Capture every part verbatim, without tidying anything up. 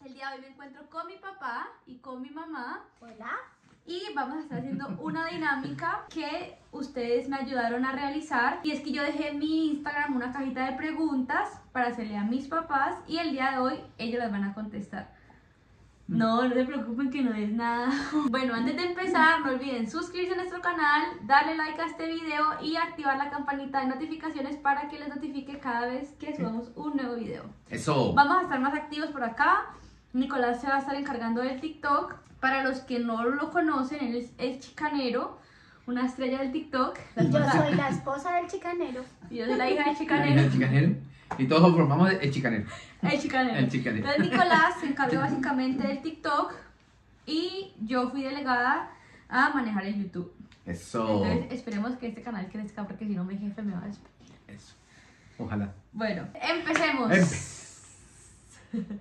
El día de hoy me encuentro con mi papá y con mi mamá. Hola. Y vamos a estar haciendo una dinámica que ustedes me ayudaron a realizar. Y es que yo dejé en mi Instagram una cajita de preguntas para hacerle a mis papás. Y el día de hoy ellos las van a contestar. No, no se preocupen que no es nada. Bueno, antes de empezar, no olviden suscribirse a nuestro canal, darle like a este video y activar la campanita de notificaciones para que les notifique cada vez que subamos un nuevo video. Eso. Vamos a estar más activos por acá. Nicolás se va a estar encargando del TikTok. Para los que no lo conocen, él es el chicanero, una estrella del TikTok. Y yo soy la esposa del chicanero. Y yo soy la hija del La chicanero. hija del chicanero. Y todos formamos el chicanero. El chicanero. El chicanero. Entonces Nicolás se encarga básicamente del TikTok y yo fui delegada a manejar el YouTube. Eso. Entonces esperemos que este canal crezca porque si no mi jefe me va a despedir. Eso. Ojalá. Bueno, empecemos. Empe-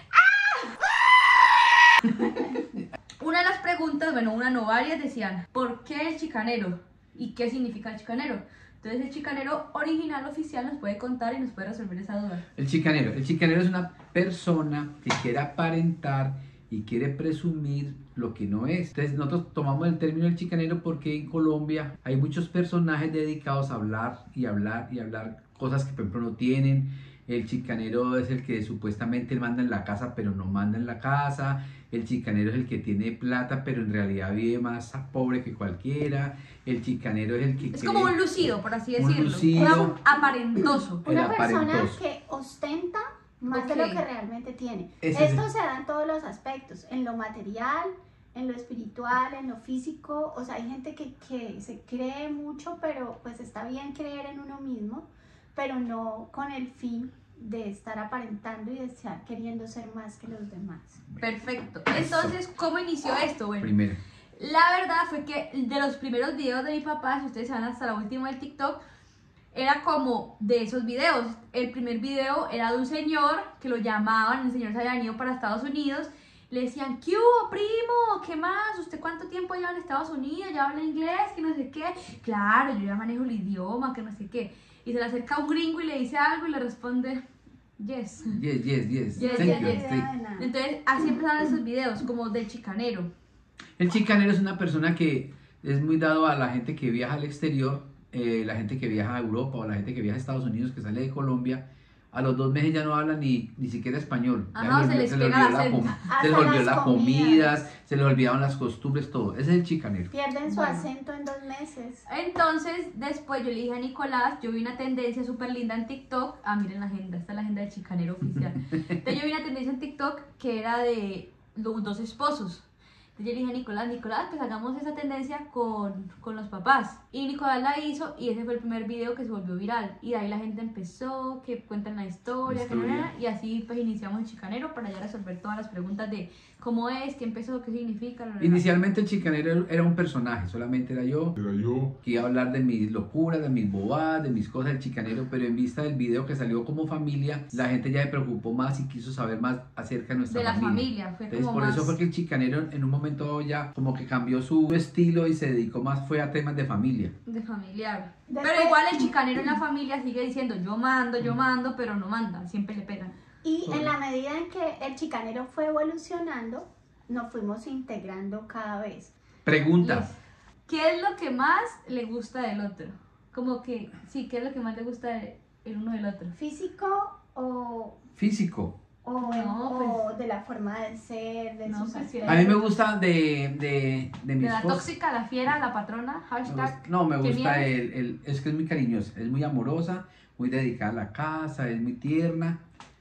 Una de las preguntas, bueno, una no, varias decían, ¿por qué el chicanero? ¿Y qué significa el chicanero? Entonces el chicanero original oficial nos puede contar y nos puede resolver esa duda. El chicanero. El chicanero es una persona que quiere aparentar y quiere presumir lo que no es. Entonces nosotros tomamos el término del chicanero porque en Colombia hay muchos personajes dedicados a hablar y hablar y hablar cosas que por ejemplo no tienen. El chicanero es el que supuestamente manda en la casa pero no manda en la casa. El chicanero es el que tiene plata pero en realidad vive más pobre que cualquiera. El chicanero es el que Es quiere- como un lucido, por así Un decirlo. lucido. Un aparentoso. El Una persona aparentoso. que ostenta más Ok. de lo que realmente tiene. Ese es Esto el- se da en todos los aspectos, en lo material, en lo espiritual, en lo físico. O sea, hay gente que, que se cree mucho, pero pues está bien creer en uno mismo, pero no con el fin de estar aparentando y de estar queriendo ser más que los demás. Perfecto. Entonces, ¿cómo inició esto? Bueno, Primero. la verdad fue que de los primeros videos de mi papá, si ustedes se van hasta la última del TikTok, era como de esos videos. El primer video era de un señor que lo llamaban, el señor se había ido para Estados Unidos. Le decían, ¿qué hubo, primo? ¿Qué más? ¿Usted cuánto tiempo lleva en Estados Unidos? ¿Ya habla inglés? Que no sé qué. Claro, yo ya manejo el idioma, que no sé qué. Y se le acerca un gringo y le dice algo y le responde, yes. Yes, yes, yes. Yes, Thank yes, you. yes. Thank- Entonces, así empezaron esos videos, como del chicanero. El chicanero es una persona que es muy dado a la gente que viaja al exterior, eh, la gente que viaja a Europa o la gente que viaja a Estados Unidos, que sale de Colombia. A los dos meses ya no hablan ni, ni siquiera español. Ya Ajá, se les les pega el olvidó la acento. com- Hasta se les olvidó las las comidas. comidas, se les olvidaron las costumbres, todo. Ese es el chicanero. Pierden su Bueno. acento en dos meses. Entonces, después yo le dije a Nicolás, yo vi una tendencia súper linda en TikTok. Ah, miren la agenda, esta es la agenda del chicanero oficial. Entonces yo vi una tendencia en TikTok que era de los dos esposos. Entonces yo le dije a Nicolás, Nicolás, pues hagamos esa tendencia con, con los papás. Y Nicolás la hizo y ese fue el primer video que se volvió viral. Y de ahí la gente empezó, que cuentan la historia, La que no, no, historia. no, y así pues iniciamos el chicanero para ya resolver todas las preguntas de cómo es, qué empezó, qué significa. bla, bla, bla. Inicialmente el chicanero era un personaje, solamente era yo. Era yo. Que iba a hablar de mis locuras, de mis bobadas, de mis cosas del chicanero, pero en vista del video que salió como familia, la gente ya se preocupó más y quiso saber más acerca de nuestra De la familia. familia, fue Entonces como por más... eso fue que el chicanero en un momento dado ya como que cambió su estilo y se dedicó más fue a temas de familia. De familiar. Después- Pero igual el chicanero en la familia sigue diciendo yo mando, yo mando, pero no manda, siempre le pegan. Y en la medida en que el chicanero fue evolucionando, nos fuimos integrando cada vez. Pregunta. Liz, ¿qué es lo que más le gusta del otro? Como que, sí, ¿qué es lo que más le gusta de- el uno del otro? ¿Físico o, Físico. o, No, o pues- de la forma de ser, de No, sus pues sí. aspectos? A mí me gusta de, de, de mi De la esposa. tóxica, la fiera, la patrona, Me hashtag. gusta- no, me ¿qué gusta miedo? el, el- es que es muy cariñosa, es muy amorosa, muy dedicada a la casa, es muy tierna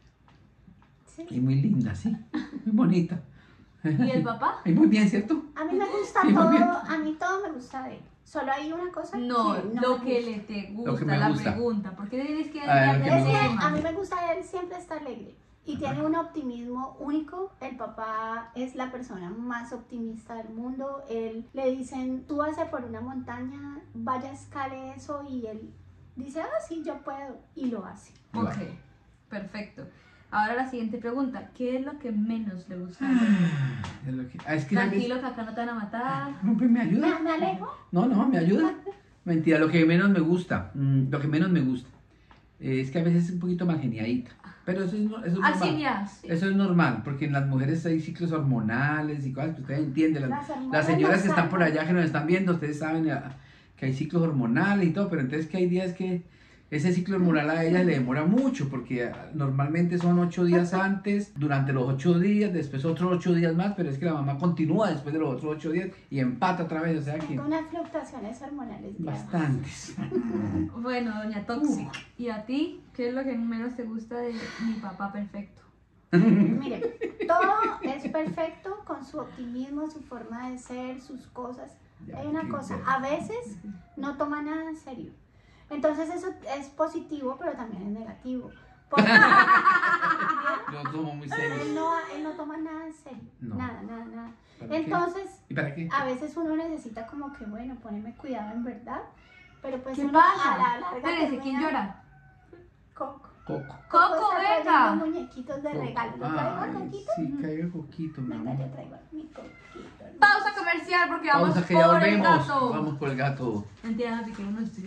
Sí. y muy linda, sí, muy bonita. ¿Y el papá? Y muy bien, ¿cierto? A mí me gusta Sí, muy todo, bien. a mí todo me gusta de él. Solo hay una cosa No, que no lo me que gusta. le te gusta, Lo que me la gusta. pregunta. ¿Por qué tienes que Ah, desviarte lo que del me Es que tema? a mí me gusta él, siempre está alegre y tiene un optimismo único. El papá es la persona más optimista del mundo. Él le dicen, tú vas a por una montaña, vaya, escale eso, y él dice, ah, sí, yo puedo, y lo hace. Ok, perfecto. Ahora la siguiente pregunta, ¿qué es lo que menos le gusta del otro? Es lo que- ah, es que a veces- Tranquilo que acá no te van a matar. No, pues, ¿me ayuda? ¿Me, me alejo? No, no, me ayuda. Mentira, lo que menos me gusta, mm, lo que menos me gusta. eh, es que a veces es un poquito mal geniadita. Pero eso es, no- eso es Así normal. ya. Sí. Eso es normal, porque en las mujeres hay ciclos hormonales y cosas que ustedes entienden. Las, Las hormonas las señoras que no están por saben. allá, que nos están viendo, ustedes saben ah, que hay ciclos hormonales y todo, pero entonces que hay días que ese ciclo hormonal a ellas le demora mucho, porque ah, normalmente son ocho días antes, durante los ocho días, después otros ocho días más, pero es que la mamá continúa después de los otros ocho días y empata otra vez, o sea que Tengo unas fluctuaciones hormonales. ya. bastantes. Bueno, doña Toxic. ¿Y a ti? ¿Qué es lo que menos te gusta de mi papá perfecto? Miren, todo es perfecto con su optimismo, su forma de ser, sus cosas. Ya, Hay una qué cosa, bueno. a veces no toma nada en serio. Entonces eso es positivo, pero también es negativo. Porque Lo tomo muy él serio. no, él no toma nada en serio. No. Nada, nada, nada. ¿Para qué? Entonces, ¿Y para qué? a veces uno necesita como que, bueno, ponerme cuidado en verdad. Pero pues ¿Qué uno pasa? a la larga Espérense, ¿quién termina- llora? Coco. Coco. Coco, está venga. trayendo muñequitos de Coco. regalo. ¿Lo traigo, Ay, Coquito? sí, caiga Coquito, mi Venga, amor. yo traigo mi Coquito. Pausa comercial porque vamos Vamos a que ya por el volvemos. gato. Vamos por el gato. Mentira, me piqué uno estoy.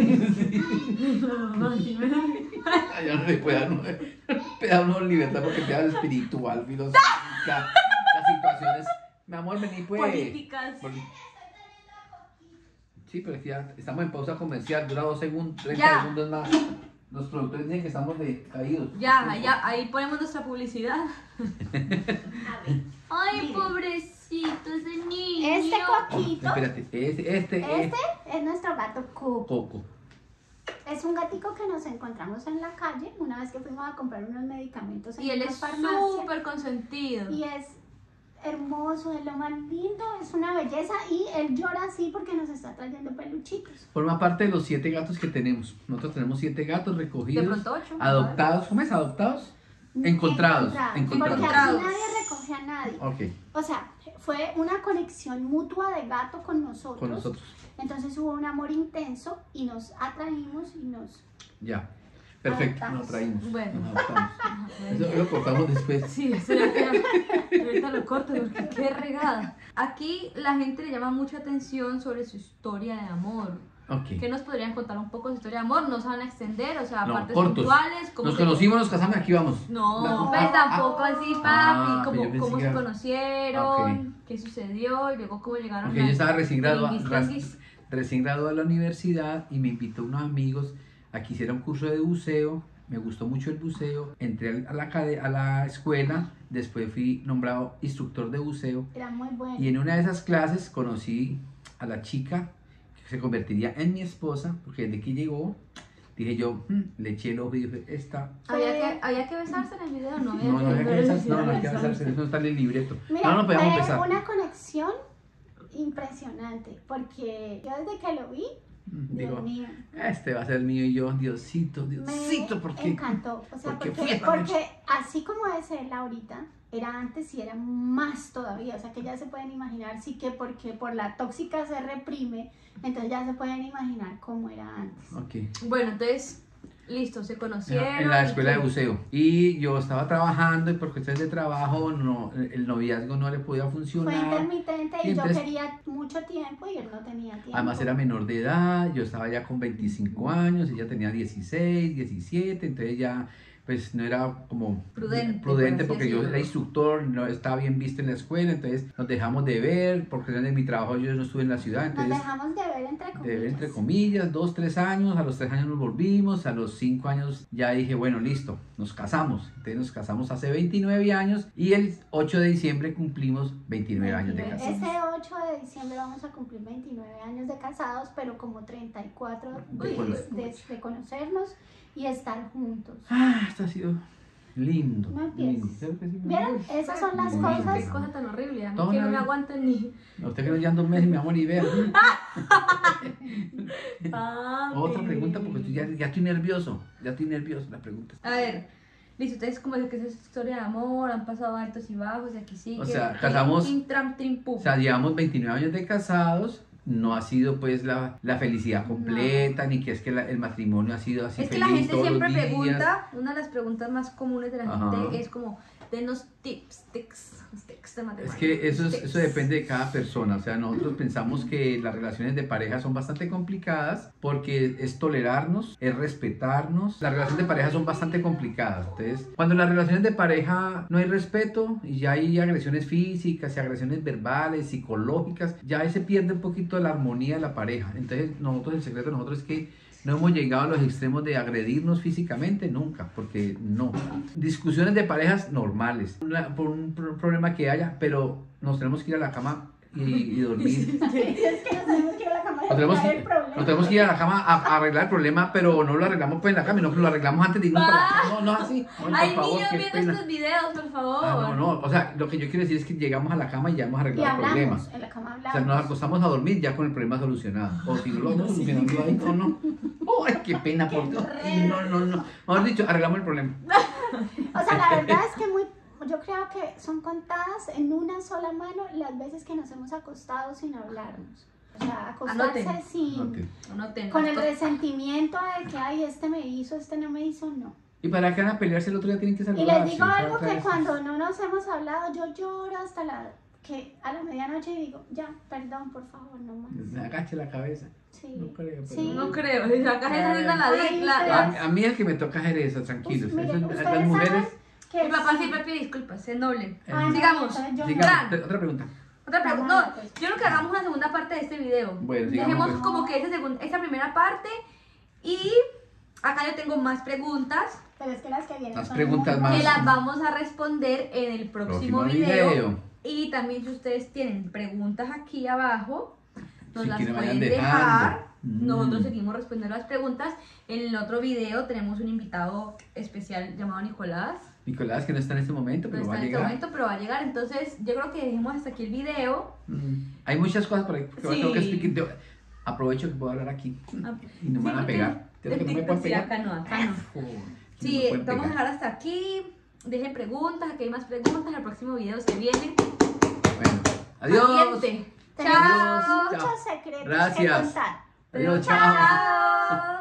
Ya no le puede dar no, le da uno libertad porque te da espiritual, filosófica, las situaciones. Mi amor, vení pues. Políticas. Poli- Sí, pero es que ya estamos en pausa comercial, dura dos segundos, treinta Ya. segundos más. Los productores dicen que estamos decaídos. Ya, ya, ahí ponemos nuestra publicidad. A ver. Ay, Miren. pobrecito ese niño. Este Oh, Coquito, espérate, este, este, este es es nuestro gato Coco. Coco. Es un gatico que nos encontramos en la calle una vez que fuimos a comprar unos medicamentos en Y él una es farmacia. súper consentido. Y es hermoso, es lo más lindo, es una belleza y él llora así porque nos está trayendo peluchitos. Forma parte de los siete gatos que tenemos. Nosotros tenemos siete gatos De recogidos, pronto ocho. adoptados. ¿Cómo es? ¿Adoptados? Encontrados, Porque encontrados. aquí nadie recoge a nadie. Ok, O sea, fue una conexión mutua de gato con nosotros. con nosotros. Entonces hubo un amor intenso y nos atraímos y nos... Ya. Perfecto, Adoptamos. nos traímos. Bueno. Nos adoptamos. Ajá, Eso lo cortamos después. Sí, eso ya queda. Ahorita lo corto porque qué regada. Aquí la gente le llama mucha atención sobre su historia de amor. Ok. ¿Qué nos podrían contar un poco de su historia de amor? No se van a extender, o sea, No, partes cortos. puntuales. ¿cómo Nos se- conocimos, nos casamos y aquí vamos. No, La- pues ah, tampoco así, papi. Ah, ¿Cómo, yo pensé cómo que se era- conocieron? ¿Qué sucedió? Y luego cómo llegaron Porque yo estaba recién graduado, lingüistas. recién graduado de la universidad y me invitó unos amigos a que hiciera un curso de buceo. Me gustó mucho el buceo. Entré a la, cade- a la escuela, después fui nombrado instructor de buceo. Era muy bueno. Y en una de esas clases conocí a la chica que se convertiría en mi esposa, porque desde que llegó, dije yo, "Hmm", le eché el ojo y dije, esta... ¿Había que, ¿Había que besarse en el video? No, No, no había que besarse, no, no hay que besarse, eso no está en el libreto. Mira, No, no podíamos fue besar. una conexión impresionante porque yo desde que lo vi, Dios Digo, mío, este va a ser mío y yo, Diosito, Diosito, me ¿por qué? encantó. O sea, ¿Por qué porque, fui esta noche? porque así como es él ahorita, era antes y era más todavía. O sea, que ya se pueden imaginar, sí que porque por la tóxica se reprime, entonces ya se pueden imaginar cómo era antes. Ok. Bueno, entonces, listo, se conocieron. En la y escuela de qué. buceo. Y yo estaba trabajando y por cuestiones de trabajo no, el noviazgo no le podía Fue funcionar. intermitente y, Y yo entonces- quería mucho tiempo y él no tenía tiempo. Además era menor de edad, yo estaba ya con veinticinco años, ella tenía dieciséis, diecisiete, entonces ya pues no era como Prudente, prudente por así porque yo decirlo. era instructor, no estaba bien visto en la escuela, entonces nos dejamos de ver, porque en mi trabajo yo no estuve en la ciudad, Nos entonces dejamos de ver entre comillas. de ver entre comillas, dos, tres años, a los tres años nos volvimos, a los cinco años ya dije, bueno, listo, nos casamos. Entonces nos casamos hace veintinueve años y el ocho de diciembre cumplimos veintinueve años de casados. Este ocho de diciembre vamos a cumplir veintinueve años de casados, pero como treinta y cuatro De de, conocer. de- de conocernos y estar juntos. Ah, esto ha sido lindo. No empieces. lindo. ¿Claro que sí, mi ¿Vieron? amor? Esas son las Muy cosas. Qué cosa tan horrible. A mí Todo que no una me vez. aguantan ni. A usted que nos llevan dos meses, mi amor, y vea. Papi. Otra pregunta, porque estoy- ya, ya estoy nervioso. Ya estoy nervioso, la pregunta. A ver, listo, ustedes como que es historia de amor, han pasado altos y bajos y aquí sí. O sea, casamos- Trim, tram, trim, pum. O sea, llevamos veintinueve años de casados. No ha sido pues la, la felicidad completa, ni que es que la- el matrimonio ha sido así Es que feliz la gente todos los siempre días. pregunta, una de las preguntas más comunes de la Ajá. gente es como, denos tips, tics, tics de matemáticas. Es que eso, es- tics. eso depende de cada persona, o sea, nosotros pensamos que las relaciones de pareja son bastante complicadas porque es tolerarnos, es respetarnos. Las relaciones de pareja son bastante complicadas, entonces, cuando en las relaciones de pareja no hay respeto y ya hay agresiones físicas y agresiones verbales, psicológicas, ya ahí se pierde un poquito la armonía de la pareja. Entonces, nosotros, el secreto de nosotros es que no hemos llegado a los extremos de agredirnos físicamente, nunca, porque no. Discusiones de parejas normales, una- por un pro- problema que haya, pero nos tenemos que ir a la cama y, y dormir. Es que nos tenemos que ir a la cama Nos tenemos, a que, el problema. nos tenemos que ir a la cama a, a arreglar el problema, pero no lo arreglamos pues en la cama, sino que lo arreglamos antes de irnos para la cama. No, no así. No, Hay por favor, niños qué viendo pena. estos videos, por favor. Ah, no, no, o sea, lo que yo quiero decir es que llegamos a la cama y ya hemos Y arreglado el problema. hablamos, en la cama O hablamos. sea, nos acostamos a dormir ya con el problema solucionado. O si no lo vamos solucionando ahí, no, no. ¡Ay, qué pena, por Dios! No, no, no. Mejor dicho, arreglamos el problema. O sea, la verdad es que muy, yo creo que son contadas en una sola mano las veces que nos hemos acostado sin hablarnos. O sea, acostarse Anoten. sin, Ok. Anoten. con el resentimiento de que, ay, este me hizo, este no me hizo, no. ¿Y para qué van a pelearse el otro día? Tienen que Y saludarse. les digo o sea, algo otra que vez. cuando no nos hemos hablado, yo lloro hasta la, que a la medianoche digo, ya, perdón, por favor, no más. Me agache la cabeza. Sí. No creo, pero Sí. No creo, si acá se está haciendo la Ay, la- ustedes- la- A, a mí es que me toca hacer eso, tranquilos. Pues, miren, Eso- ustedes las mujeres. saben que Mi papá sí. siempre pide disculpas, es noble. Ah, no, Sigamos. entonces yo no. Digamos, Fran. otra pregunta. Otra pregunta. Vamos, No, pues. yo creo que hagamos una segunda parte de este video. Bueno, sigamos, Dejemos pues. como que esta, segun- esta primera parte y acá yo tengo más preguntas Pero es que las que vienen Las son preguntas muy más- que buenas. las vamos a responder en el próximo, Próximo video. video. Y también si ustedes tienen preguntas aquí abajo, nos Si las quieren, pueden vayan dejar. dejando. Mm. Nosotros seguimos respondiendo las preguntas. En el otro video tenemos un invitado especial llamado Nicolás. Nicolás, que no está en este momento, No pero está va a en este llegar. momento, pero va a llegar. Entonces, yo creo que dejemos hasta aquí el video. Mm. Hay muchas cosas por ahí que Sí. tengo que explicar. Yo aprovecho que puedo hablar aquí Ah, y no me sí, van a porque pegar. ¿Cierto que no me pueden sí, pegar? acá no, acá no. Joder, Sí, no me pueden vamos a pegar. dejar hasta aquí. Dejen preguntas, aquí hay más preguntas. El próximo video se viene. Bueno, adiós. Caliente. Tenemos Chao. muchos secretos que Gracias. contar. Adiós, chao. Chao.